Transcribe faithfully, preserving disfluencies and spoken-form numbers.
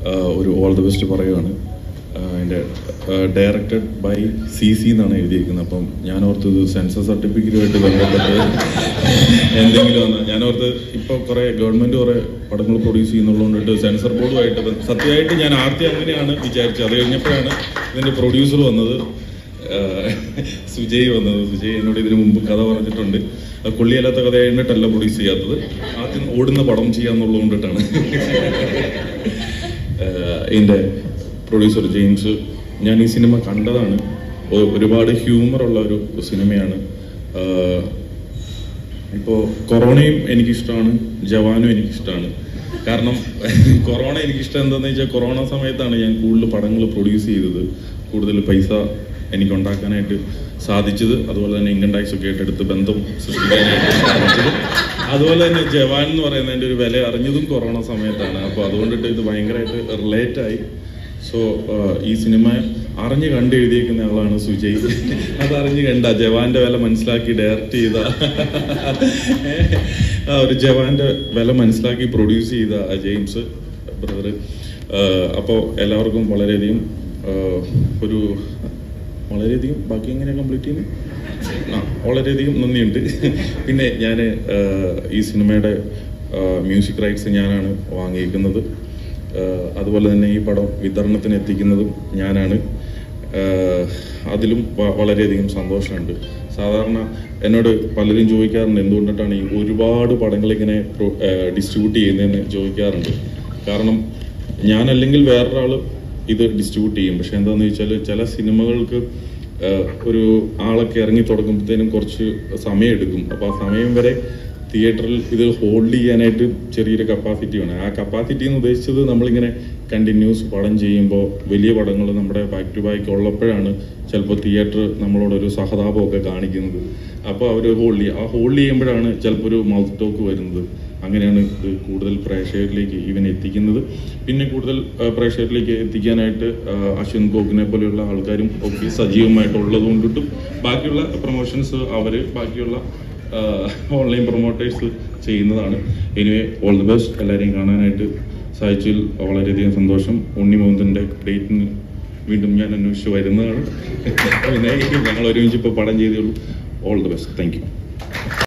ഒരു all the best പറയുകയാണ്. അതിൻ്റെ ഡയറക്റ്റഡ് ബൈ സി സി എന്നാണ് എഴുതിയിരിക്കുന്നത്. അപ്പം ഞാൻ ഓർത്തത് സെൻസർ സർട്ടിഫിക്കറ്റുമായിട്ട് ബന്ധപ്പെട്ട് എന്തെങ്കിലും ആണ്. ഞാൻ ഓർത്ത് ഇപ്പോൾ കുറേ ഗവൺമെൻറ് കുറേ പടങ്ങൾ പ്രൊഡ്യൂസ് ചെയ്യുന്നുള്ളതുകൊണ്ടിട്ട് സെൻസർ ബോർഡുമായിട്ട് സത്യമായിട്ട് ഞാൻ ആദ്യം അങ്ങനെയാണ് വിചാരിച്ചത്. അത് കഴിഞ്ഞപ്പോഴാണ് ഇതിൻ്റെ പ്രൊഡ്യൂസർ വന്നത്, സുജയ് വന്നത്. സുജയ് എന്നോട് ഇതിനു മുമ്പ് കഥ പറഞ്ഞിട്ടുണ്ട്. കൊള്ളിയല്ലാത്ത കഥ കഴിഞ്ഞിട്ടല്ല പ്രൊഡ്യൂസ് ചെയ്യാത്തത്, ആദ്യം ഓടുന്ന പടം ചെയ്യാന്നുള്ളത് കൊണ്ടിട്ടാണ്. ഇതിൻ്റെ പ്രൊഡ്യൂസർ ജെയിംസ്, ഞാൻ ഈ സിനിമ കണ്ടതാണ്. ഒരുപാട് ഹ്യൂമറുള്ള ഒരു സിനിമയാണ്. ഇപ്പോൾ കൊറോണയും എനിക്കിഷ്ടമാണ്, ജവാനും എനിക്കിഷ്ടമാണ്. കാരണം കൊറോണ എനിക്കിഷ്ടം എന്താണെന്ന് വെച്ചാൽ കൊറോണ സമയത്താണ് ഞാൻ കൂടുതൽ പടങ്ങൾ പ്രൊഡ്യൂസ് ചെയ്തത്, കൂടുതൽ പൈസ എനിക്ക് ഉണ്ടാക്കാനായിട്ട് സാധിച്ചത്. അതുപോലെ തന്നെ ഇൻകം ടാക്സ് ഒക്കെ ആയിട്ടെടുത്ത് ബന്ധം സൃഷ്ടിക്കാനായിട്ട് സാധിച്ചത്. അതുപോലെ തന്നെ ജവാൻ എന്ന് പറയുന്നതിൻ്റെ ഒരു വില അറിഞ്ഞതും കൊറോണ സമയത്താണ്. അപ്പോൾ അതുകൊണ്ടിട്ട് ഇത് ഭയങ്കരമായിട്ട് റിലേറ്റായി. സോ ഈ സിനിമ അറിഞ്ഞ് കണ്ട് എഴുതിയിരിക്കുന്ന ആളാണ് സുജയ്. അതറിഞ്ഞ് കണ്ട ജവാന്റെ വില മനസ്സിലാക്കി ഡയറക്റ്റ് ചെയ്ത ഒരു ജവാന്റെ വില മനസ്സിലാക്കി പ്രൊഡ്യൂസ് ചെയ്ത ജെയിംസ് ബ്രദർ. അപ്പോൾ എല്ലാവർക്കും വളരെയധികം ഒരു വളരെയധികം ബാക്കി എങ്ങനെ കംപ്ലീറ്റ് ചെയ്യുന്നു ആ വളരെയധികം നന്ദിയുണ്ട്. പിന്നെ ഞാൻ ഈ സിനിമയുടെ മ്യൂസിക് റൈറ്റ്സ് ഞാനാണ് വാങ്ങിയിരിക്കുന്നത്. അതുപോലെ തന്നെ ഈ പടം വിതരണത്തിന് എത്തിക്കുന്നതും ഞാനാണ്. അതിലും വളരെയധികം സന്തോഷമുണ്ട്. സാധാരണ എന്നോട് പലരും ചോദിക്കാറുണ്ട് എന്തുകൊണ്ടിട്ടാണ് ഈ ഒരുപാട് പടങ്ങൾ ഇങ്ങനെ ഡിസ്ട്രിബ്യൂട്ട് ചെയ്യുന്നതെന്ന് ചോദിക്കാറുണ്ട്. കാരണം ഞാനല്ലെങ്കിൽ വേറൊരാൾ ഇത് ഡിസ്ട്രിബ്യൂട്ട് ചെയ്യും. പക്ഷെ എന്താണെന്ന് വെച്ചാൽ ചില സിനിമകൾക്ക് ഒരു ആളൊക്കെ ഇറങ്ങി തുടങ്ങുമ്പോഴത്തേനും കുറച്ച് സമയം എടുക്കും. അപ്പോൾ ആ സമയം വരെ തിയേറ്ററിൽ ഇത് ഹോൾഡ് ചെയ്യാനായിട്ട് ചെറിയൊരു കപ്പാസിറ്റി വേണം. ആ കപ്പാസിറ്റി എന്ന് ഉദ്ദേശിച്ചത് നമ്മളിങ്ങനെ കണ്ടിന്യൂസ് പടം ചെയ്യുമ്പോൾ വലിയ പടങ്ങൾ നമ്മുടെ ബാക്ക് ടു ബാക്ക് ഉള്ളപ്പോഴാണ് ചിലപ്പോൾ തിയേറ്റർ നമ്മളോടൊരു സഹതാപമൊക്കെ കാണിക്കുന്നത്. അപ്പോൾ അവർ ഹോൾഡ് ചെയ്യും. ആ ഹോൾഡ് ചെയ്യുമ്പോഴാണ് ചിലപ്പോൾ ഒരു മൗത്ത് ടോക്ക് വരുന്നത്. അങ്ങനെയാണ് ഇത് കൂടുതൽ പ്രേക്ഷകരിലേക്ക് ഇവൻ എത്തിക്കുന്നത്. പിന്നെ കൂടുതൽ പ്രേക്ഷകരിലേക്ക് എത്തിക്കാനായിട്ട് അശ്വിൻ ഗോഖിനെ പോലെയുള്ള ആൾക്കാരും ഒക്കെ സജീവമായിട്ടുള്ളത് കൊണ്ടിട്ടും ബാക്കിയുള്ള പ്രൊമോഷൻസ് അവർ ബാക്കിയുള്ള ഓൺലൈൻ പ്രൊമോട്ടേഴ്സ് ചെയ്യുന്നതാണ്. Anyway all the best. എല്ലാവരെയും കാണാനായിട്ട് സാധിച്ചതിൽ വളരെയധികം സന്തോഷം. ഉണ്ണി മോഹൻന്റെ ഡേറ്റിന് വീണ്ടും ഞാൻ അന്വേഷിച്ച് വരുന്നതാണ്. പിന്നെ ഞങ്ങൾ ഒരുമിച്ച് ഇപ്പോൾ പടം ചെയ്തേ ഉള്ളൂ. All the best. Thank U.